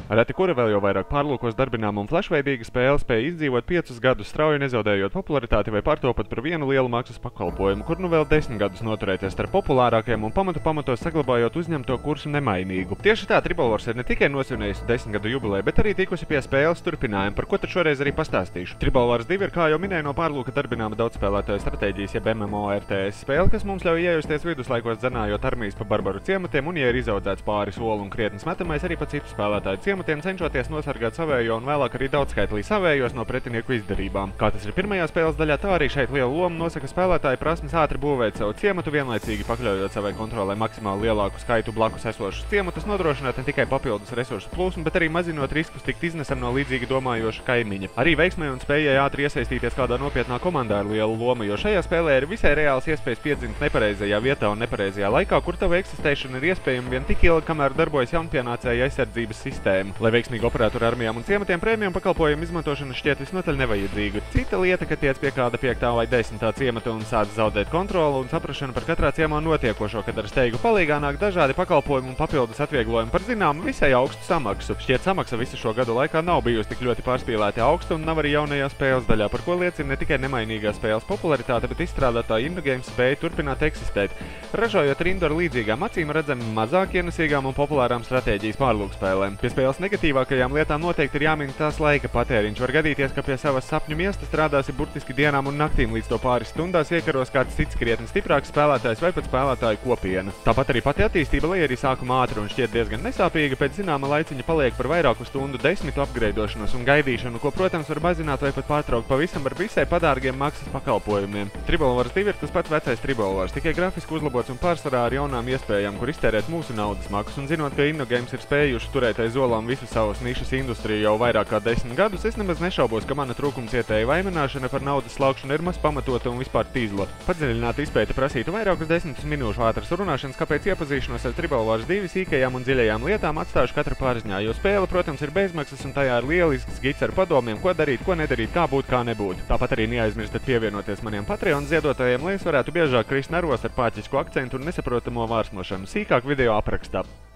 Reti kura vēl jau vairāk pārlūkos darbināma un flashveidīga spēle spēja izdzīvot 5 gadus strauji nezaudējot popularitāti vai pārtopot par vienu lielu maksas pakalpojumu, kur nu vēl 10 gadus noturēties starp populārākajiem un pamatos saglabājot uzņemto kursu nemainīgu. Tieši tā Tribal Wars ir ne tikai nosvinējusi 10 gadu jubileju, bet arī tikusi pie spēles turpinājuma, par ko tad šoreiz arī pastāstīšu. Tribal Wars 2 ir, kā jau minēju, no pārlūka darbināma daudzspēlētāju stratēģijas jeb MMORTS spēle, kas mums ļauj iejusties viduslaikos dzenājot armijas pa barbaru ciematiem un, ja ir izaudzēts pāris olu un krietnes metamais, arī pa citu spēlētāju ciematiem, cenšoties nosargāt savējo un vēlāk arī daudzskaitlī savējos no pretinieku izdarībām. Kā tas ir pirmajā spēles daļā, tā arī šeit lielu lomu nosaka spēlētāju prasmes ātri būvēt savu ciematu, vienlaicīgi pakļaujot savai kontrolē maksimāli lielāku skaitu blakus esošus ciematus, nodrošinot ne tikai papildus resursu plūsmu, bet arī mazinot riskus tikt iznesam no līdzīgi domājoša kaimiņa. Arī veiksmai un spējai ātri iesaistīties kādā nopietnā komandā ir liela loma, jo šajā spēlē ir visai reāls iespējas piedzimt nepareizajā vietā un nepareizajā laikā, kur tava eksistēšana ir iespējama vien tik ilgi, kamēr darbojas jaunpienācēja aizsardzības sistēma. Lai veiksmīgi operētu ar armijām un ciematiem, prēmijum pakalpojumu izmantošana šķiet visnotaļ nevajadzīga. Cita lieta, ka tiec pie kāda 5. vai 10. ciemata un sāc zaudēt kontroli un saprašanu par katrā ciemā notiekošo, kad ar steigu palīgā nāk dažādi pakalpojumi un papildus atvieglojumi par zināmu visai augstu samaksu. Šķiet, samaksa visu šo gadu laikā nav bijusi tik ļoti pārspīlēti augsta un nav arī jaunajā spēles daļā, par ko liecina ne tikai nemainīgā spēles popularitāte, bet izstrādātāja InnoGames spēja turpināt eksistēt, ražojot rindu ar līdzīgām acīm redzami mazāk ienesīgām un populārām stratēģijas pārlūkspēlēm. Pie spēles negatīvākajām lietām noteikti ir jāmin tās laika patēriņš. Var gadīties, ka pie savas sapņu miesta strādāsi burtiski dienām un naktīm, līdz to pāris stundās iekaros kāds cits krietni stiprāks spēlētājs vai pat spēlētāju kopiena. Tāpat arī pati attīstība, lai arī sākuma ātri un šķiet diezgan nesāpīga, pēc zināma laiciņa paliek par vairāku stundu desmitu upgradeošanos un gaidīšanu, ko, protams, var mazināt vai pat pārtraukt pavisam ar visai padārgiem maksas pakalpojumiem. Tribal Wars 2 ir tas pats vecais Tribal Wars, tikai grafiski uzlabots un pārsvarā ar jaunām iespējām, kur iztērēt mūsu naudas maksas, un zinot, ka InnoGames ir spējuši turēt aiz olām visu savas nišas industriju jau vairāk kā 10 gadus, es nemaz nešaubos, ka mana trūkumcietēja vainināšana par naudas slaukšanu ir maz pamatota un vispār tīzla. Padziļināta izpēte prasītu vairākus 10 minūšu ātras runāšanas, kāpēc iepazīšanos ar Tribal Wars 2 sīkajām un dziļajām lietām atstājuši katru pārziņā, jo spēle, protams, ir bezmaksas un tajā ir lielisks gids ar padomiem, ko darīt, ko nedarīt, kā būt, kā nebūt. Tāpat arī neaizmirstat pievienoties maniem Patreon ziedotājiem, lai es varētu biežāk krist nervos ar pāķisku akcentu un nesaprotamo vārsmošanu. Sīkāk video aprakstā.